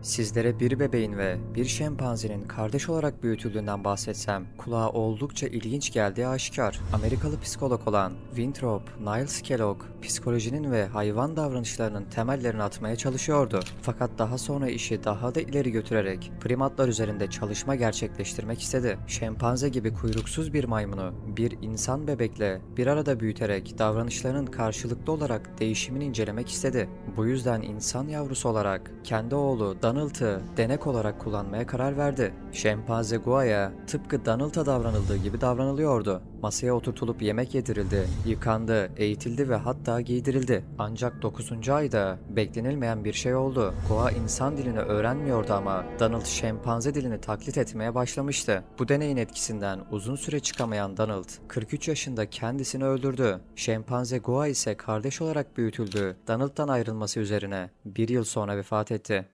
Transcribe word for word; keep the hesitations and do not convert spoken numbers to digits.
Sizlere bir bebeğin ve bir şempanzenin kardeş olarak büyütüldüğünden bahsetsem kulağa oldukça ilginç geldiği aşikar. Amerikalı psikolog olan Winthrop Niles Kellogg, psikolojinin ve hayvan davranışlarının temellerini atmaya çalışıyordu. Fakat daha sonra işi daha da ileri götürerek primatlar üzerinde çalışma gerçekleştirmek istedi. Şempanze gibi kuyruksuz bir maymunu bir insan bebekle bir arada büyüterek davranışlarının karşılıklı olarak değişimini incelemek istedi. Bu yüzden insan yavrusu olarak kendi oğlu Donald'ı denek olarak kullanmaya karar verdi. Şempanze Gua'ya tıpkı Donald'a davranıldığı gibi davranılıyordu. Masaya oturtulup yemek yedirildi, yıkandı, eğitildi ve hatta giydirildi. Ancak dokuzuncu ayda beklenilmeyen bir şey oldu. Gua insan dilini öğrenmiyordu ama Donald şempanze dilini taklit etmeye başlamıştı. Bu deneyin etkisinden uzun süre çıkamayan Donald, kırk üç yaşında kendisini öldürdü. Şempanze Gua ise kardeş olarak büyütüldü. Donald'dan ayrılması üzerine bir yıl sonra vefat etti.